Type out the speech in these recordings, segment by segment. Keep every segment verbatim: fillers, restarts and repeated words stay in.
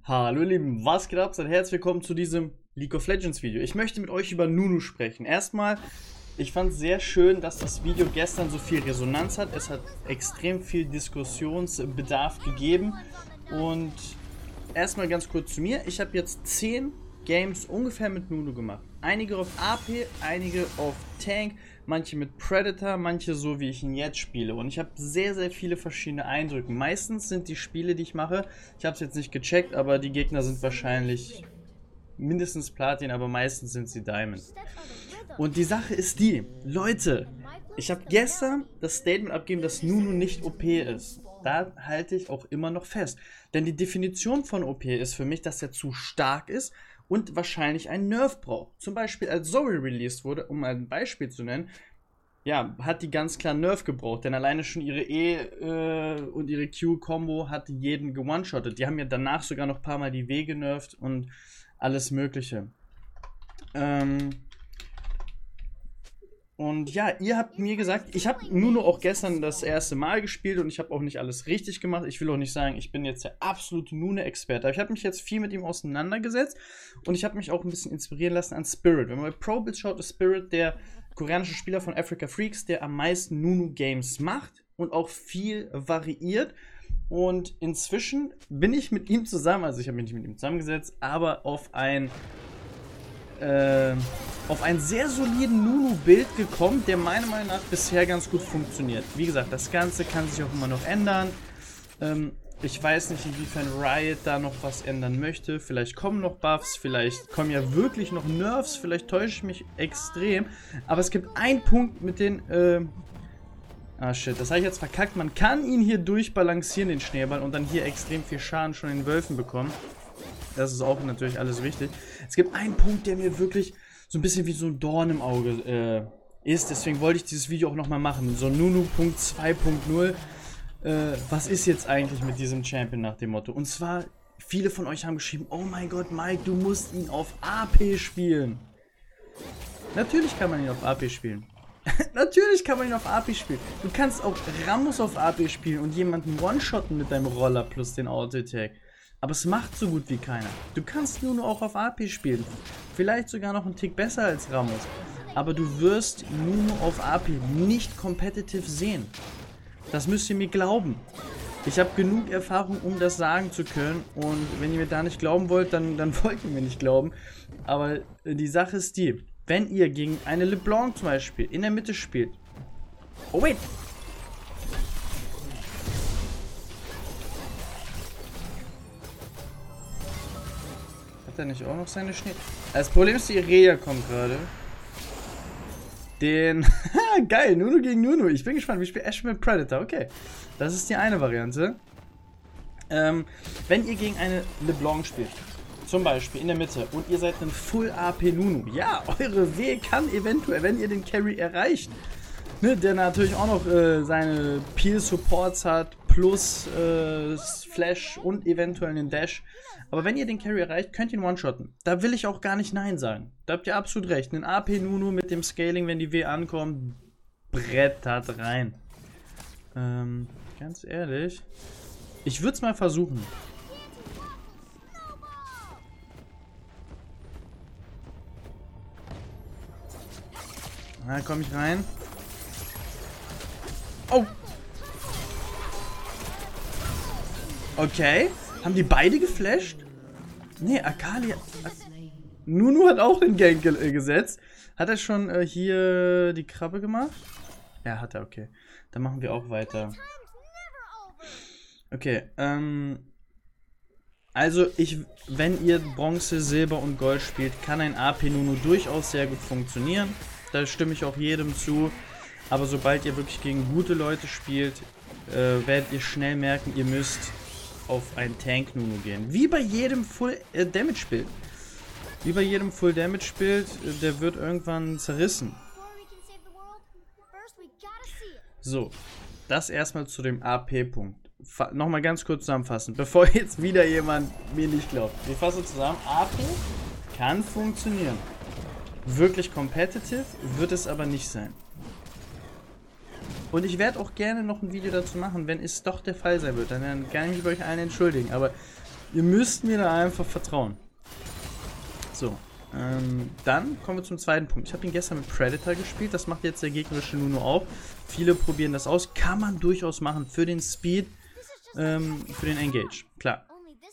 Hallo ihr Lieben, was geht ab? Seid herzlich willkommen zu diesem League of Legends Video. Ich möchte mit euch über Nunu sprechen. Erstmal, ich fand es sehr schön, dass das Video gestern so viel Resonanz hat. Es hat extrem viel Diskussionsbedarf gegeben. Und erstmal ganz kurz zu mir. Ich habe jetzt zehn Games ungefähr mit Nunu gemacht. Einige auf A P, einige auf Tank, manche mit Predator, manche so wie ich ihn jetzt spiele. Und ich habe sehr, sehr viele verschiedene Eindrücke. Meistens sind die Spiele, die ich mache, ich habe es jetzt nicht gecheckt, aber die Gegner sind wahrscheinlich mindestens Platin, aber meistens sind sie Diamond. Und die Sache ist die, Leute, ich habe gestern das Statement abgegeben, dass Nunu nicht O P ist. Da halte ich auch immer noch fest. Denn die Definition von O P ist für mich, dass er zu stark ist und wahrscheinlich einen Nerf braucht. Zum Beispiel als Zoe released wurde, um ein Beispiel zu nennen, ja, hat die ganz klar Nerf gebraucht, denn alleine schon ihre E äh, und ihre Q-Kombo hat jeden ge-one-shottet. Die haben ja danach sogar noch ein paar Mal die W genervt und alles mögliche. Ähm... Und ja, ihr habt mir gesagt, ich habe Nunu auch gestern das erste Mal gespielt und ich habe auch nicht alles richtig gemacht. Ich will auch nicht sagen, ich bin jetzt der absolute Nunu-Experte. Aber ich habe mich jetzt viel mit ihm auseinandergesetzt und ich habe mich auch ein bisschen inspirieren lassen an Spirit. Wenn man bei ProBuild schaut, ist Spirit der koreanische Spieler von Africa Freaks, der am meisten Nunu-Games macht und auch viel variiert. Und inzwischen bin ich mit ihm zusammen, also ich habe mich nicht mit ihm zusammengesetzt, aber auf ein... Äh, auf einen sehr soliden Nunu-Bild gekommen, der meiner Meinung nach bisher ganz gut funktioniert. Wie gesagt, das Ganze kann sich auch immer noch ändern. Ähm, ich weiß nicht, inwiefern Riot da noch was ändern möchte. Vielleicht kommen noch Buffs, vielleicht kommen ja wirklich noch Nerfs, vielleicht täusche ich mich extrem. Aber es gibt einen Punkt mit den... Äh ah shit, das habe ich jetzt verkackt. Man kann ihn hier durchbalancieren, den Schneeball, und dann hier extrem viel Schaden schon in den Wölfen bekommen. Das ist auch natürlich alles wichtig. Es gibt einen Punkt, der mir wirklich so ein bisschen wie so ein Dorn im Auge äh, ist. Deswegen wollte ich dieses Video auch nochmal machen. So Nunu Punkt zwei Punkt null. Äh, was ist jetzt eigentlich mit diesem Champion nach dem Motto? Und zwar, viele von euch haben geschrieben, oh mein Gott, Mike, du musst ihn auf A P spielen. Natürlich kann man ihn auf A P spielen. Natürlich kann man ihn auf A P spielen. Du kannst auch Rammus auf A P spielen und jemanden one-shotten mit deinem Roller plus den Auto-Attack. Aber es macht so gut wie keiner. Du kannst nur auch auf A P spielen. Vielleicht sogar noch einen Tick besser als Rammus. Aber du wirst Nunu auf A P nicht competitive sehen. Das müsst ihr mir glauben. Ich habe genug Erfahrung, um das sagen zu können. Und wenn ihr mir da nicht glauben wollt, dann, dann wollt ihr mir nicht glauben. Aber die Sache ist die, wenn ihr gegen eine LeBlanc zum Beispiel in der Mitte spielt. Oh wait! Hat er nicht auch noch seine Schnee... Das Problem ist, die Irelia kommt gerade. Den... Geil, Nunu gegen Nunu. Ich bin gespannt, wie spielt Ash mit Predator. Okay, das ist die eine Variante. Ähm, wenn ihr gegen eine LeBlanc spielt, zum Beispiel in der Mitte, und ihr seid ein Full A P Nunu, ja, eure W kann eventuell, wenn ihr den Carry erreicht, ne, der natürlich auch noch äh, seine Peel-Supports hat, plus äh, Flash und eventuell einen Dash. Aber wenn ihr den Carry erreicht, könnt ihr ihn one-shotten. Da will ich auch gar nicht Nein sagen. Da habt ihr absolut recht. Ein A P Nunu mit dem Scaling, wenn die W ankommt, brettert rein. Ähm, ganz ehrlich, ich würde es mal versuchen. Na, komme ich rein. Oh! Okay. Haben die beide geflasht? Nee, Akali... Ak Nunu hat auch den Gank ge äh, gesetzt. Hat er schon äh, hier die Krabbe gemacht? Ja, hat er, okay. Dann machen wir auch weiter. Okay, ähm... Also, ich, wenn ihr Bronze, Silber und Gold spielt, kann ein A P Nunu durchaus sehr gut funktionieren. Da stimme ich auch jedem zu. Aber sobald ihr wirklich gegen gute Leute spielt, äh, werdet ihr schnell merken, ihr müsst auf einen Tank Nunu gehen. Wie bei jedem Full äh, Damage Bild. Wie bei jedem Full Damage Bild, äh, der wird irgendwann zerrissen. So, das erstmal zu dem A P-Punkt. Nochmal ganz kurz zusammenfassen, bevor jetzt wieder jemand mir nicht glaubt. Wir fassen zusammen, A P kann funktionieren. Wirklich competitive wird es aber nicht sein. Und ich werde auch gerne noch ein Video dazu machen, wenn es doch der Fall sein wird. Dann kann ich mich bei euch allen entschuldigen. Aber Ihr müsst mir da einfach vertrauen. So. Ähm, dann kommen wir zum zweiten Punkt. Ich habe ihn gestern mit Predator gespielt. Das macht jetzt der gegnerische Nunu auch. Viele probieren das aus. Kann man durchaus machen für den Speed, ähm, für den Engage. Klar.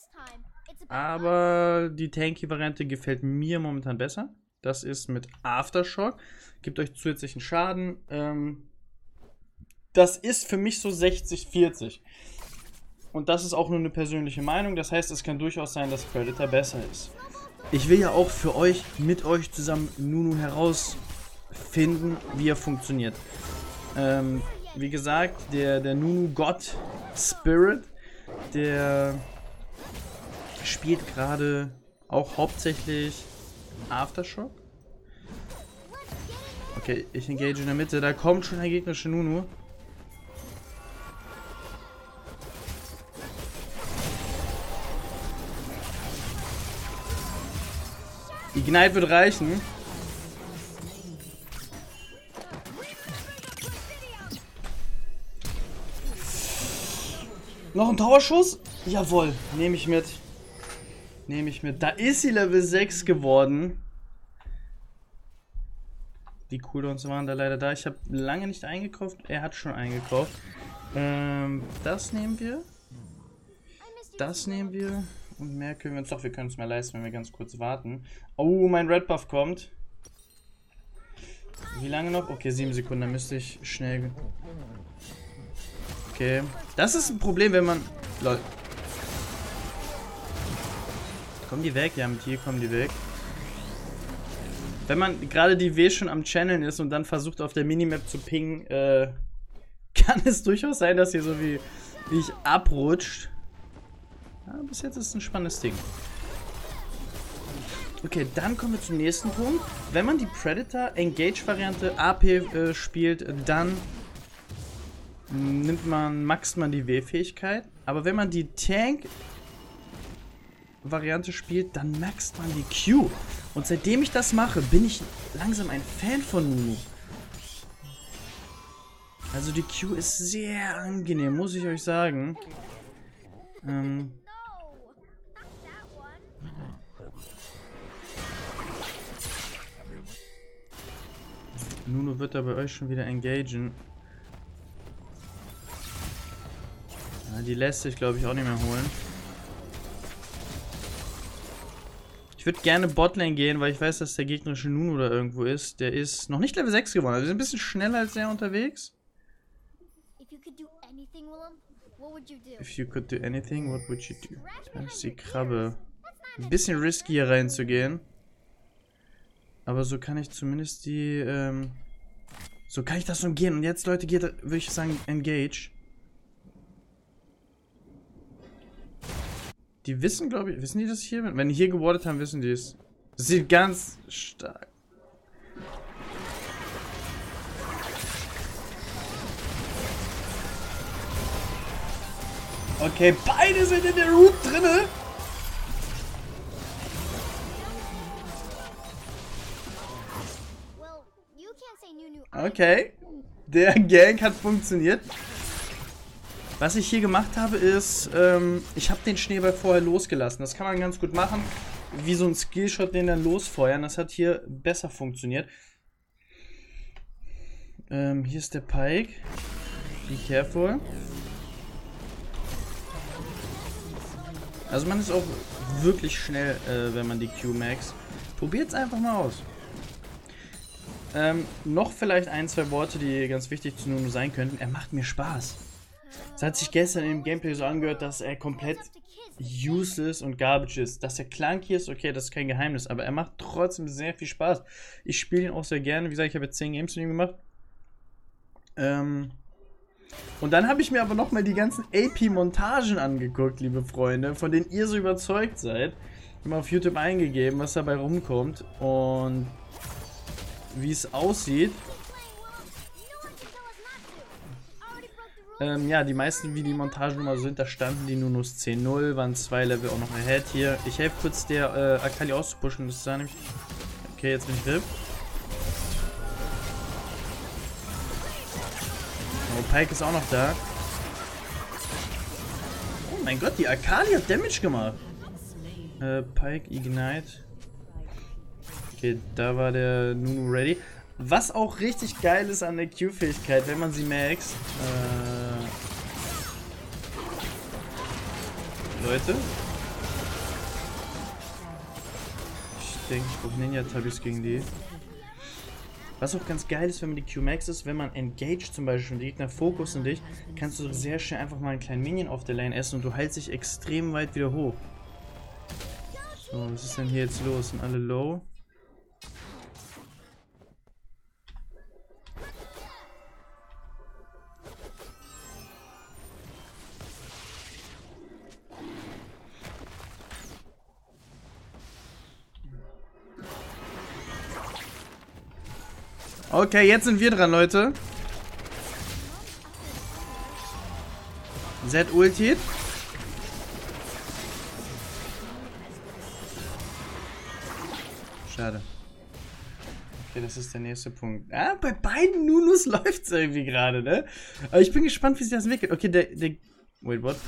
Aber die Tanky-Variante gefällt mir momentan besser. Das ist mit Aftershock. Gibt euch zusätzlichen Schaden. Ähm, das ist für mich so sechzig vierzig. Und das ist auch nur eine persönliche Meinung. Das heißt, es kann durchaus sein, dass Predator besser ist. Ich will ja auch für euch, mit euch zusammen Nunu herausfinden, wie er funktioniert. Ähm, wie gesagt, der, der Nunu God Spirit, der spielt gerade auch hauptsächlich Aftershock. Okay, ich engage in der Mitte. Da kommt schon der gegnerische Nunu. Ignite wird reichen. Noch ein Towerschuss? Jawohl, nehme ich mit. Nehme ich mit. Da ist sie Level sechs geworden. Die Cooldowns waren da leider da. Ich habe lange nicht eingekauft. Er hat schon eingekauft. Ähm, das nehmen wir. Das nehmen wir. Und mehr können wir uns doch. Wir können es mal leisten, wenn wir ganz kurz warten. Oh, mein Red Buff kommt. Wie lange noch? Okay, sieben Sekunden. Dann müsste ich schnell... Okay. Das ist ein Problem, wenn man... Lol. Kommen die weg? Ja, mit hier kommen die weg. Wenn man gerade die W schon am Channeln ist und dann versucht auf der Minimap zu pingen, äh, kann es durchaus sein, dass hier so wie, wie ich abrutscht. Ja, bis jetzt ist es ein spannendes Ding. Okay, dann kommen wir zum nächsten Punkt. Wenn man die Predator Engage Variante A P äh, spielt, dann nimmt man, maxt man die W-Fähigkeit. Aber wenn man die Tank Variante spielt, dann maxt man die Q. Und seitdem ich das mache, bin ich langsam ein Fan von Nunu. Also die Q ist sehr angenehm, muss ich euch sagen. Ähm Nunu wird da bei euch schon wieder engagen. Ja, die lässt sich, glaube ich, auch nicht mehr holen. Ich würde gerne Botlane gehen, weil ich weiß, dass der gegnerische Nunu da irgendwo ist. Der ist noch nicht Level sechs geworden. Also wir sind ein bisschen schneller als er unterwegs. If you could do anything, what would you do? Da ist die Krabbe. Ein bisschen risky hier reinzugehen. Aber so kann ich zumindest die, ähm... So kann ich das umgehen. Und jetzt, Leute, geht, würde ich sagen, engage. Die wissen, glaube ich, wissen die das hier? Wenn die hier gewartet haben, wissen die es. Das sieht ganz stark. Okay, beide sind in der Root drinne. Okay, der Gang hat funktioniert. Was ich hier gemacht habe ist, ähm, ich habe den Schneeball vorher losgelassen. Das kann man ganz gut machen, wie so ein Skillshot, den dann losfeuern. Das hat hier besser funktioniert. Ähm, hier ist der Pike. Be careful. Also man ist auch wirklich schnell, äh, wenn man die Q-Max. Probiert es einfach mal aus. Ähm, noch vielleicht ein, zwei Worte, die ganz wichtig zu Nunu sein könnten. Er macht mir Spaß. Es hat sich gestern im Gameplay so angehört, dass er komplett useless und garbage ist. Dass er clunky ist, okay, das ist kein Geheimnis. Aber er macht trotzdem sehr viel Spaß. Ich spiele ihn auch sehr gerne. Wie gesagt, ich habe jetzt zehn Games mit ihm gemacht. Ähm... Und dann habe ich mir aber nochmal die ganzen A P-Montagen angeguckt, liebe Freunde, von denen ihr so überzeugt seid. Ich habe mal auf YouTube eingegeben, was dabei rumkommt und wie es aussieht. Ähm, ja, die meisten, wie die Montagen immer sind, da standen die Nunus zehn null, waren zwei Level auch noch ahead hier. Ich helfe kurz der äh, Akali auszupushen, das sah nämlich... Okay, jetzt bin ich R I P. Oh, Pike ist auch noch da. Oh mein Gott, die Akali hat Damage gemacht. Äh, Pike, Ignite. Okay, da war der Nunu ready. Was auch richtig geil ist an der Q-Fähigkeit, wenn man sie maxt. Äh, Leute. Ich denke, ich brauche Ninja-Tabis gegen die. Was auch ganz geil ist, wenn man die Q-Max ist, wenn man engaged zum Beispiel und die Gegner fokussen dich, kannst du sehr schnell einfach mal einen kleinen Minion auf der Lane essen und du heilst dich extrem weit wieder hoch. So, was ist denn hier jetzt los? Sind alle low? Okay, jetzt sind wir dran, Leute. Z ultied. Schade. Okay, das ist der nächste Punkt. Ah, bei beiden Nunus läuft es irgendwie gerade, ne? Aber ich bin gespannt, wie sich das entwickelt. Okay, der, der... Wait, what?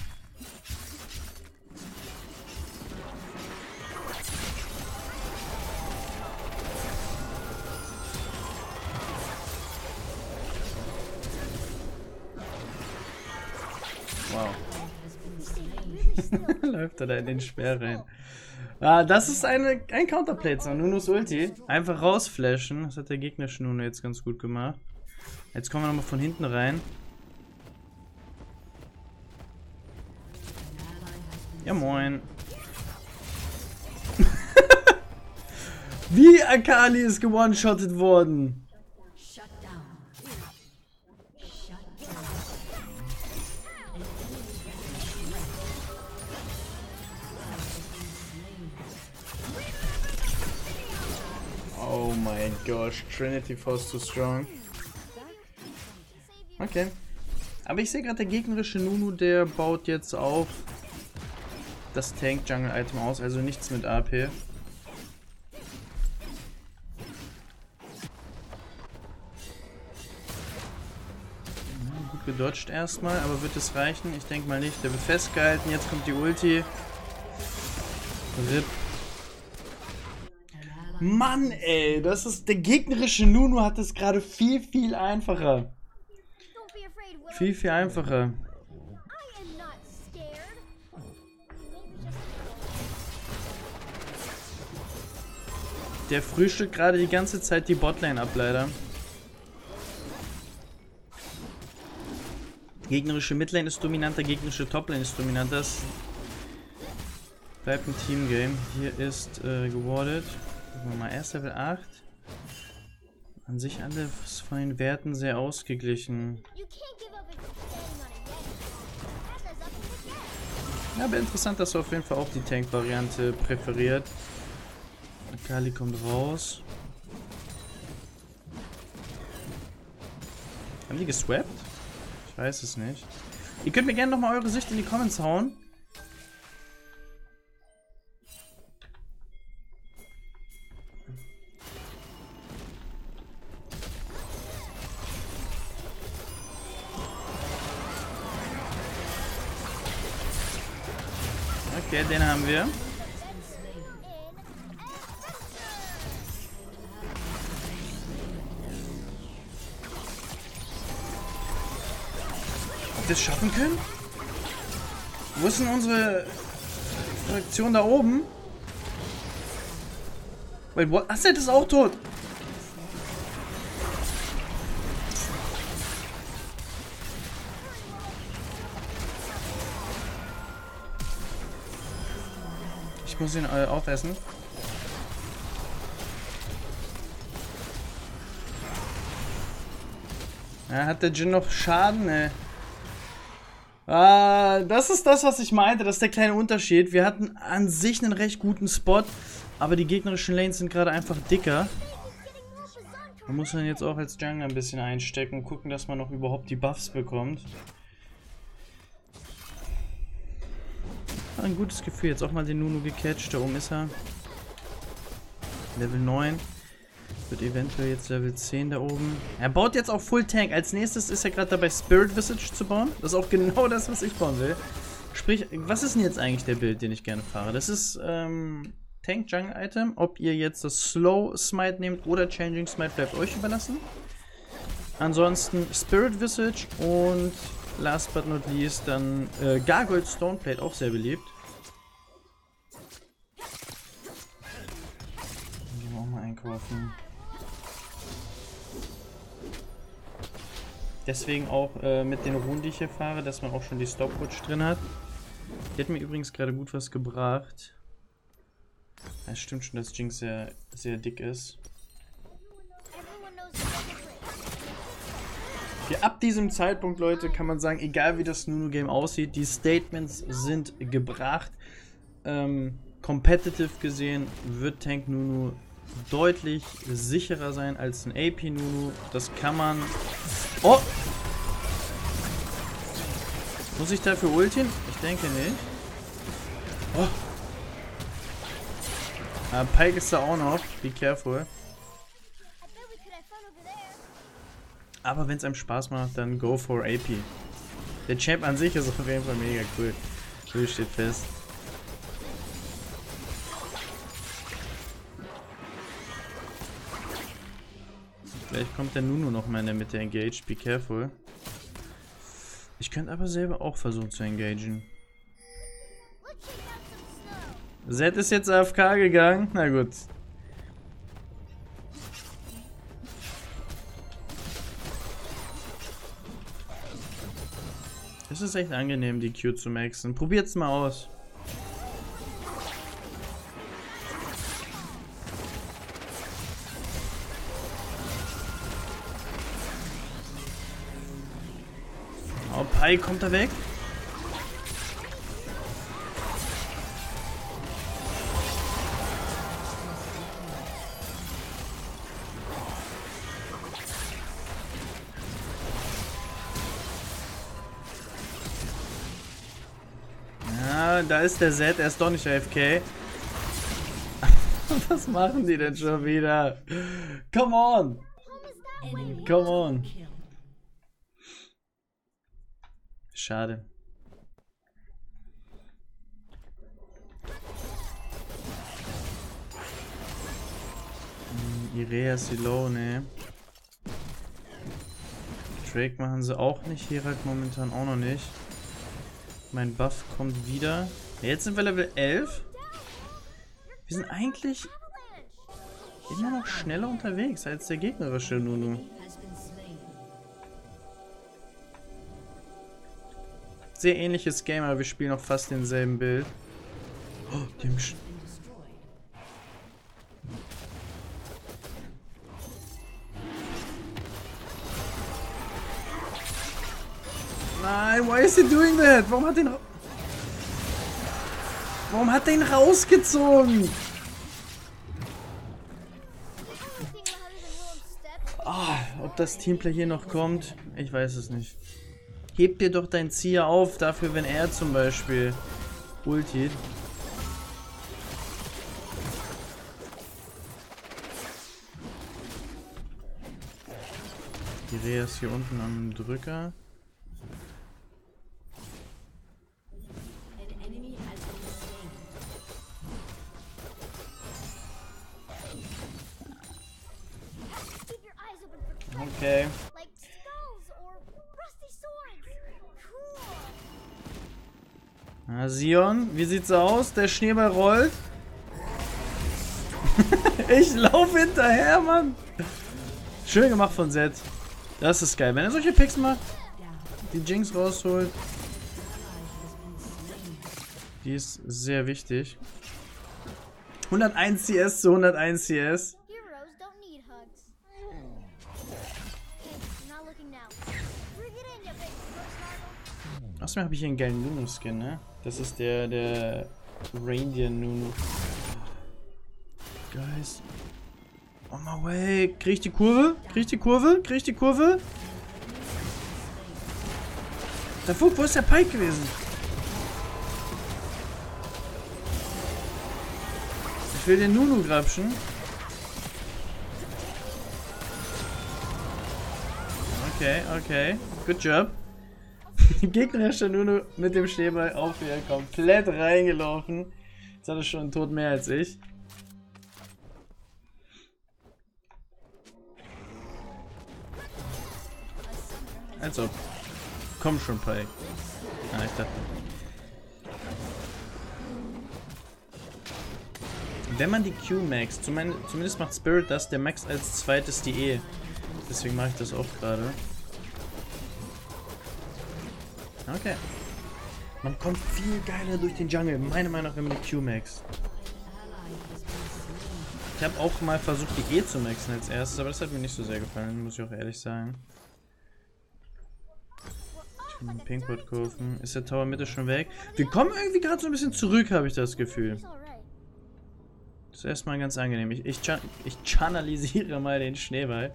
Wow. Läuft er da in den Speer rein. Ah, das ist eine, ein Counterplay zu Nunus Ulti. Einfach rausflashen. Das hat der gegnerische Nunu jetzt ganz gut gemacht. Jetzt kommen wir nochmal von hinten rein. Ja, moin. Wie Akali ist gewone-shottet worden. Oh mein Gott, Trinity Force too strong. Okay. Aber ich sehe gerade, der gegnerische Nunu, der baut jetzt auf das Tank-Jungle-Item aus, also nichts mit A P. Gut gedodged erstmal, aber wird es reichen? Ich denke mal nicht. Der wird festgehalten, jetzt kommt die Ulti. Rip. Mann, ey, das ist der gegnerische Nunu hat es gerade viel, viel einfacher. Viel, viel einfacher. Der frühstückt gerade die ganze Zeit die Botlane ab, leider. Gegnerische Midlane ist dominanter, gegnerische Toplane ist dominanter. Das bleibt ein Teamgame. Hier ist äh, gewardet. Gucken wir mal, erst Level acht. An sich alles von den Werten sehr ausgeglichen. Ja, aber interessant, dass du auf jeden Fall auch die Tank-Variante präferiert. Akali kommt raus. Haben die geswappt? Ich weiß es nicht. Ihr könnt mir gerne nochmal eure Sicht in die Comments hauen. Okay, den haben wir. Ob wir es schaffen können? Wo ist denn unsere Fraktion da oben? Wait, what? Asset ist auch tot. Ich muss ihn äh, aufessen. Ja, hat der Jhin noch Schaden? Ne. Ah, das ist das, was ich meinte. Das ist der kleine Unterschied. Wir hatten an sich einen recht guten Spot, aber die gegnerischen Lanes sind gerade einfach dicker. Man muss dann jetzt auch als Jungler ein bisschen einstecken und gucken, dass man noch überhaupt die Buffs bekommt. Ein gutes Gefühl, jetzt auch mal den Nunu gecatcht, da oben ist er. Level neun. Wird eventuell jetzt Level zehn da oben. Er baut jetzt auch Full Tank. Als nächstes ist er gerade dabei, Spirit Visage zu bauen. Das ist auch genau das, was ich bauen will. Sprich, was ist denn jetzt eigentlich der Bild, den ich gerne fahre? Das ist ähm, Tank Jungle Item. Ob ihr jetzt das Slow Smite nehmt oder Changing Smite, bleibt euch überlassen. Ansonsten Spirit Visage und last but not least dann äh, Gargoyle Stoneplate, auch sehr beliebt. Dann gehen wir auch mal einkaufen. Deswegen auch äh, mit den Runen, die ich hier fahre, dass man auch schon die Stopwatch drin hat. Die hat mir übrigens gerade gut was gebracht. Es stimmt schon, dass Jinx sehr, sehr dick ist. Okay, ab diesem Zeitpunkt, Leute, kann man sagen, egal wie das Nunu-Game aussieht, die Statements sind gebracht. Ähm, competitive gesehen wird Tank Nunu deutlich sicherer sein als ein A P Nunu. Das kann man... Oh! Muss ich dafür ultien? Ich denke nicht. Oh! Ah, Pyke ist da auch noch. Be careful. Aber wenn es einem Spaß macht, dann go for A P. Der Champ an sich ist auf jeden Fall mega cool. So steht fest. Vielleicht kommt der Nunu noch mal in der Mitte engaged. Be careful. Ich könnte aber selber auch versuchen zu engagen. Zed ist jetzt A F K gegangen. Na gut. Es ist echt angenehm, die Q zu maxen. Probiert's mal aus. Oh, Pi kommt da weg. Ja, da ist der Zed, er ist doch nicht A F K. Was machen die denn schon wieder? Come on! Come on! Schade. Hm, Irea ist low, ne? Drake machen sie auch nicht, Herald momentan auch noch nicht. Mein Buff kommt wieder. Ja, jetzt sind wir Level elf. Wir sind eigentlich immer noch schneller unterwegs als der gegnerische Nunu. Sehr ähnliches Game, aber wir spielen auch fast denselben Bild. Oh, die haben sch Nein, why is he doing that? Warum hat den ra Warum hat den rausgezogen? Oh, ob das Teamplay hier noch kommt, ich weiß es nicht. Heb dir doch dein Ziel auf, dafür, wenn er zum Beispiel ultiert. Die Rehe ist hier unten am Drücker. Okay. Na, Sion, wie sieht's aus? Der Schneeball rollt. Ich laufe hinterher, Mann. Schön gemacht von Zed. Das ist geil. Wenn er solche Picks macht, die Jinx rausholt. Die ist sehr wichtig. hunderteins C S zu hunderteins C S. Außerdem habe ich hier einen geilen Nunu-Skin, ne? Das ist der, der Reindeer Nunu. Guys. On my way. Krieg ich die Kurve? Krieg ich die Kurve? Krieg ich die Kurve? Da wo, wo ist der Pike gewesen? Ich will den Nunu grapschen. Okay, okay. Good job. Gegner ist schon nur, nur mit dem Schneeball auf wieder komplett reingelaufen. Jetzt hat er schon einen Tod mehr als ich. Also, komm schon, Pai. Ah, ich dachte. Wenn man die Q max, zumindest macht Spirit das, der max als zweites die E. Deswegen mache ich das auch gerade. Okay. Man kommt viel geiler durch den Jungle, meiner Meinung nach, wenn man die Q max. Ich habe auch mal versucht, die E zu maxen als erstes, aber das hat mir nicht so sehr gefallen, muss ich auch ehrlich sagen. Ich will den Pinkwood kaufen. Ist der Tower Mitte schon weg? Wir kommen irgendwie gerade so ein bisschen zurück, habe ich das Gefühl. Das ist erstmal ganz angenehm. Ich, ich, ich channelisiere mal den Schneeball.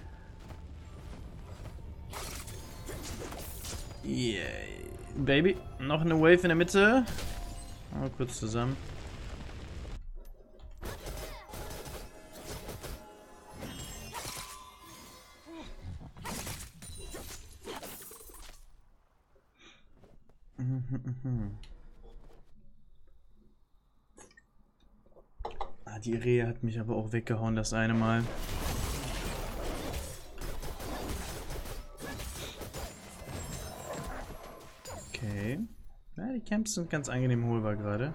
Yeah. Baby. Noch eine Wave in der Mitte. Mal kurz zusammen. Ah, die Rehe hat mich aber auch weggehauen, das eine Mal. Okay. Ja, die Camps sind ganz angenehm holbar gerade.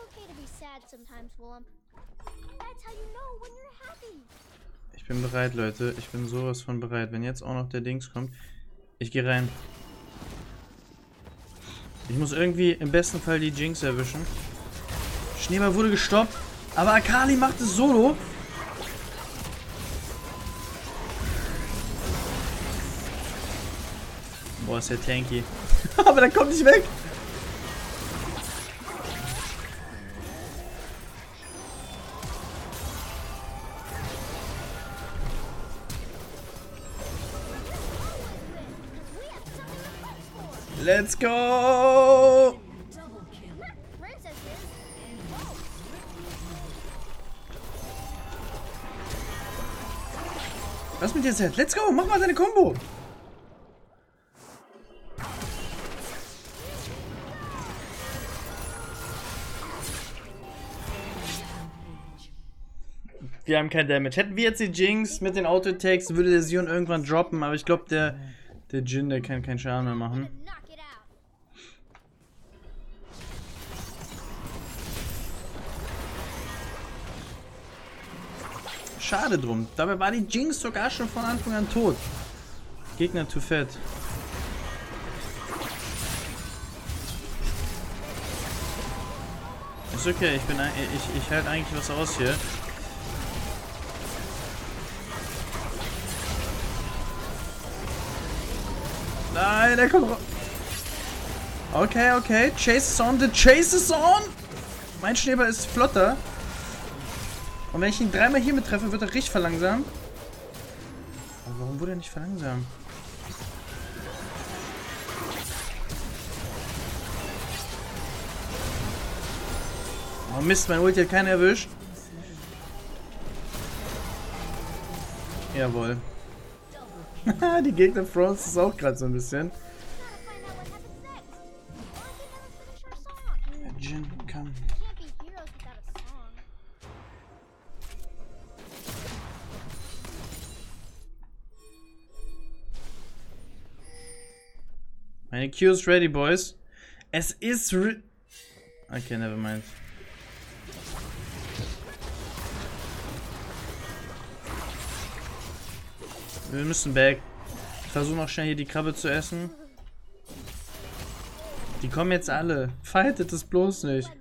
Ich bin bereit, Leute. Ich bin sowas von bereit. Wenn jetzt auch noch der Dings kommt, ich gehe rein. Ich muss irgendwie im besten Fall die Jinx erwischen. Schneeball wurde gestoppt, aber Akali macht es solo. Boah, ist der tanky. Aber der kommt nicht weg. Let's go! Was mit dir, Seth? Let's go! Mach mal deine Combo! Wir haben kein Damage. Hätten wir jetzt die Jinx mit den Auto-Attacks, würde der Sion irgendwann droppen, aber ich glaube, der, der Jhin, der kann keinen Schaden mehr machen. Schade drum. Dabei war die Jinx sogar schon von Anfang an tot. Gegner too fat. Ist okay, ich bin ich, ich halte eigentlich was aus hier. Nein, der kommt raus. Okay, okay. Chase is on. The chase is on. Mein Schneeball ist flotter. Und wenn ich ihn dreimal hiermit treffe, wird er richtig verlangsamt. Aber warum wurde er nicht verlangsamt? Oh Mist, mein Ulti hat keinen erwischt. Jawohl. Die Gegner Frost ist auch gerade so ein bisschen. Jhin, komm. Meine Q ist ready, boys. Es ist re Okay, never mind. Wir müssen back. Ich versuche noch schnell hier die Krabbe zu essen. Die kommen jetzt alle. Fightet es bloß nicht.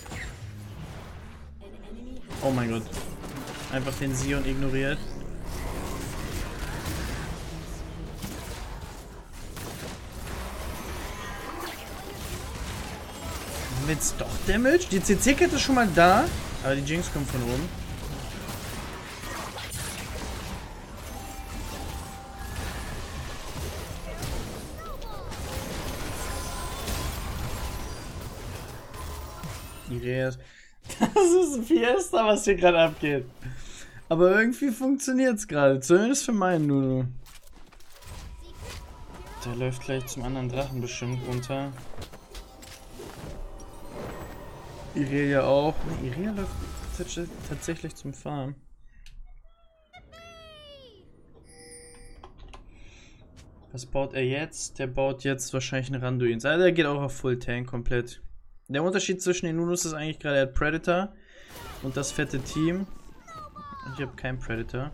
Oh mein Gott. Einfach den Sion ignoriert. Haben wir jetzt doch Damage? Die C C-Kette ist schon mal da. Aber die Jinx kommt von oben. Das ist ein Fiesta, was hier gerade abgeht. Aber irgendwie funktioniert es gerade. Zumindest für meinen Nunu. Der läuft gleich zum anderen Drachen bestimmt runter. Irelia auch. Ne, Irelia läuft tatsächlich zum Farm. Was baut er jetzt? Der baut jetzt wahrscheinlich einen Randuin. Also der geht auch auf Full Tank komplett. Der Unterschied zwischen den Nunus ist eigentlich gerade, er hat Predator und das fette Team. Ich habe keinen Predator.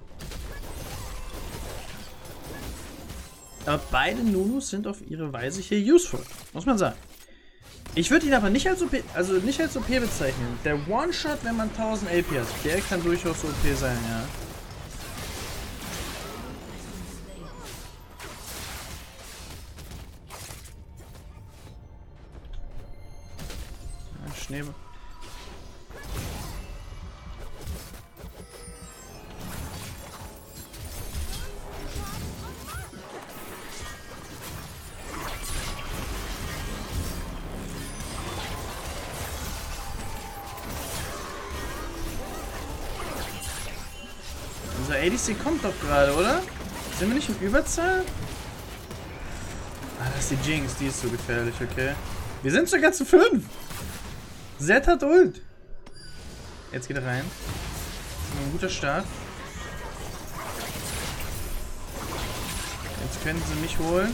Aber beide Nunus sind auf ihre Weise hier useful, muss man sagen. Ich würde ihn aber nicht als O P, also nicht als O P bezeichnen. Der One-Shot, wenn man tausend A P hat, der kann durchaus O P sein, ja. Schnee. Unser A D C kommt doch gerade, oder? Sind wir nicht in Überzahl? Ah, das ist die Jinx, die ist so gefährlich, okay. Wir sind sogar zu fünf. Zed hat Ult. Jetzt geht er rein. Ein guter Start. Jetzt können sie mich holen.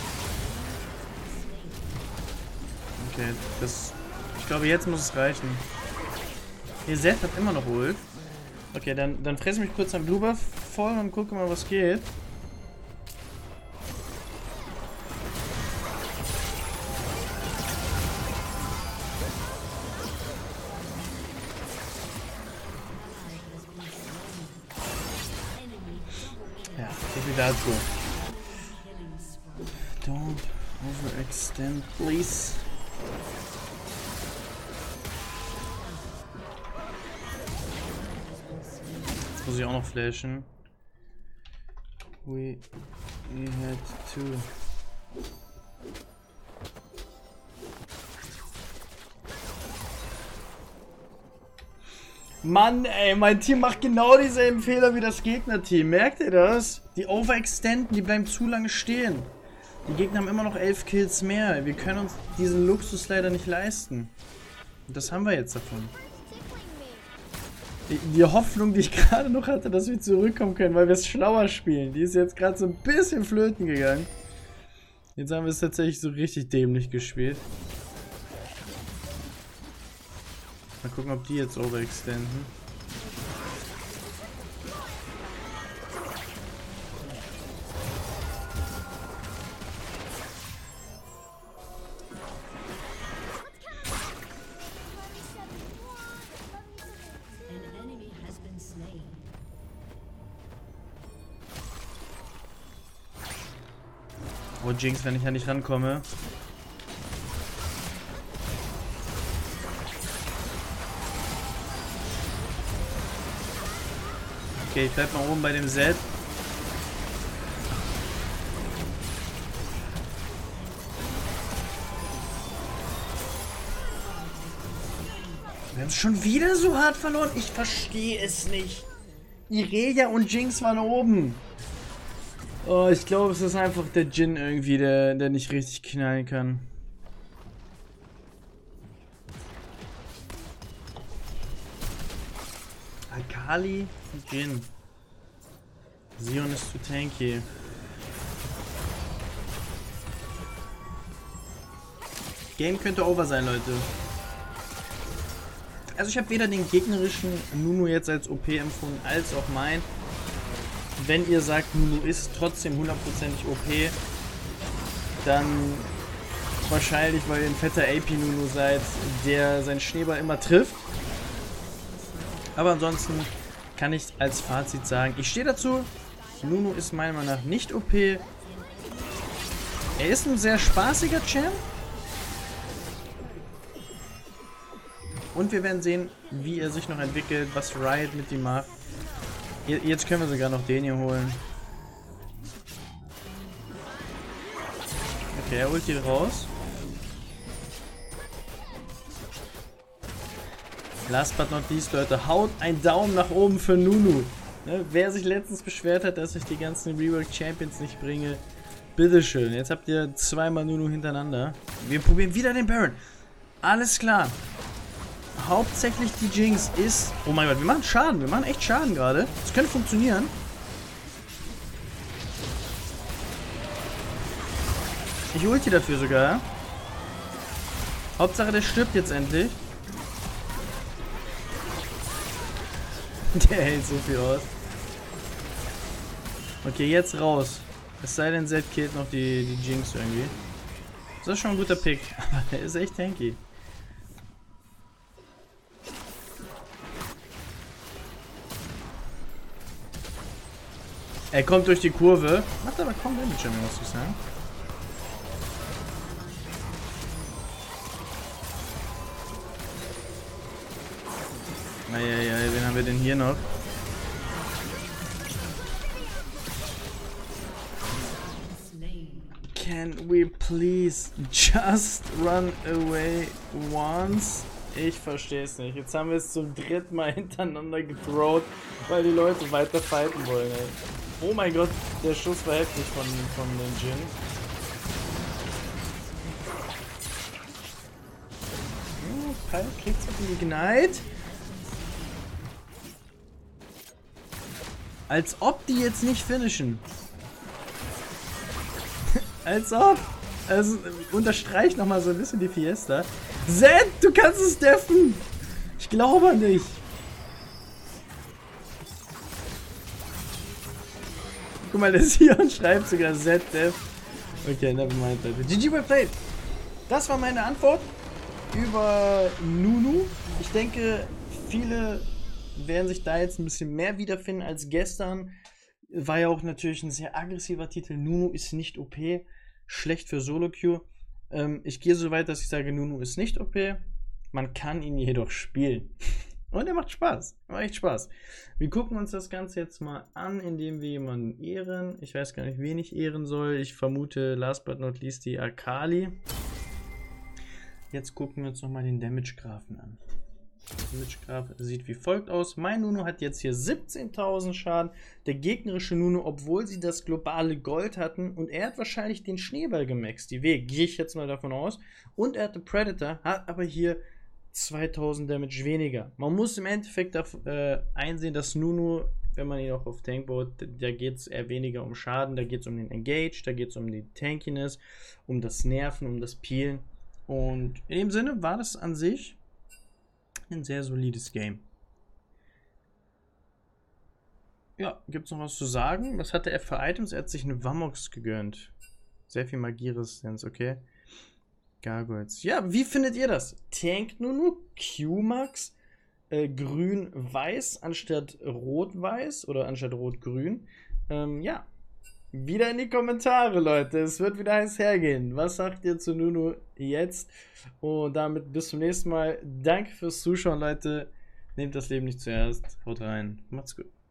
Okay, das... Ich glaube, jetzt muss es reichen. Hier, Zed hat immer noch Ult. Okay, dann, dann fresse ich mich kurz am Blue Buff voll und gucke mal, was geht. Ja, so viel dazu. Don't overextend, please. Jetzt muss ich auch noch flashen. We, we had to. Mann, ey, mein Team macht genau dieselben Fehler wie das Gegnerteam. Merkt ihr das? Die overextenden, die bleiben zu lange stehen. Die Gegner haben immer noch elf Kills mehr. Wir können uns diesen Luxus leider nicht leisten. Und das haben wir jetzt davon. Die, die Hoffnung, die ich gerade noch hatte, dass wir zurückkommen können, weil wir es schlauer spielen, die ist jetzt gerade so ein bisschen flöten gegangen. Jetzt haben wir es tatsächlich so richtig dämlich gespielt. Mal gucken, ob die jetzt overextenden. Oh Jinx, wenn ich da nicht rankomme. Okay, ich bleib mal oben bei dem Zed. Wir haben es schon wieder so hart verloren. Ich verstehe es nicht. Irelia und Jinx waren oben. Oh, ich glaube, es ist einfach der Jhin irgendwie, der, der nicht richtig knallen kann. Akali und Jhin. Sion ist zu tanky. Game könnte over sein, Leute. Also ich habe weder den gegnerischen Nunu jetzt als O P empfunden, als auch mein. Wenn ihr sagt, Nunu ist trotzdem hundertprozentig O P, dann wahrscheinlich, weil ihr ein fetter A P Nunu seid, der seinen Schneeball immer trifft. Aber ansonsten kann ich als Fazit sagen, ich stehe dazu, Nunu ist meiner Meinung nach nicht O P. Er ist ein sehr spaßiger Champ. Und wir werden sehen, wie er sich noch entwickelt, was Riot mit ihm macht. Jetzt können wir sogar noch den hier holen. Okay, er holt hier raus. Last but not least, Leute, haut einen Daumen nach oben für Nunu. Ne, wer sich letztens beschwert hat, dass ich die ganzen Rework Champions nicht bringe, Bitteschön, jetzt habt ihr zweimal Nunu hintereinander. Wir probieren wieder den Baron. Alles klar. Hauptsächlich die Jinx ist... Oh mein Gott, wir machen Schaden. Wir machen echt Schaden gerade. Das könnte funktionieren. Ich ulti dafür sogar. Hauptsache, der stirbt jetzt endlich. Der hält so viel aus. Okay, jetzt raus. Es sei denn, Zed killt noch die, die Jinx irgendwie. Das ist schon ein guter Pick. Aber der ist echt tanky. Er kommt durch die Kurve. Macht aber kaum Damage, muss ich sagen. Eieiei, wen haben wir denn hier noch? Can we please just run away once? Ich verstehe es nicht. Jetzt haben wir es zum dritten Mal hintereinander gethrowt, weil die Leute weiter fighten wollen, ey. Oh mein Gott, der Schuss war heftig von, von den Jin. Oh, Pyle kriegt es auf den Ignite. Als ob die jetzt nicht finishen. Als ob. Also unterstreicht nochmal so ein bisschen die Fiesta. Zed, du kannst es deffen. Ich glaube nicht. Guck mal, der Sion schreibt sogar Zed def. Okay, nevermind, Leute. G G well played. Das war meine Antwort über Nunu. Ich denke, viele werden sich da jetzt ein bisschen mehr wiederfinden als gestern. War ja auch natürlich ein sehr aggressiver Titel. Nunu ist nicht O P. Schlecht für Solo-Queue. Ähm, ich gehe so weit, dass ich sage, Nunu ist nicht O P. Man kann ihn jedoch spielen. Und er macht Spaß. Macht echt Spaß. Wir gucken uns das Ganze jetzt mal an, indem wir jemanden ehren. Ich weiß gar nicht, wen ich ehren soll. Ich vermute, last but not least, die Akali. Jetzt gucken wir uns nochmal den Damage-Graphen an. Der Damage-Graph sieht wie folgt aus. Mein Nunu hat jetzt hier siebzehntausend Schaden. Der gegnerische Nunu, obwohl sie das globale Gold hatten. Und er hat wahrscheinlich den Schneeball gemaxt. Die W, gehe ich jetzt mal davon aus. Und er hatte Predator, hat aber hier zweitausend Damage weniger. Man muss im Endeffekt äh, einsehen, dass Nunu, wenn man ihn auch auf Tank baut, da geht es eher weniger um Schaden. Da geht es um den Engage, da geht es um die Tankiness, um das Nerven, um das Peelen. Und in dem Sinne war das an sich ein sehr solides Game. Ja, gibt es noch was zu sagen? Was hatte er für Items? Er hat sich eine Vamox gegönnt. Sehr viel Magieresistenz, okay. Gargoyles. Ja, wie findet ihr das? Tank Nunu, Q-Max, äh, grün-weiß anstatt rot-weiß oder anstatt rot-grün? Ähm, ja. Wieder in die Kommentare, Leute. Es wird wieder heiß hergehen. Was sagt ihr zu Nunu jetzt? Und damit bis zum nächsten Mal. Danke fürs Zuschauen, Leute. Nehmt das Leben nicht zuerst. Haut rein. Macht's gut.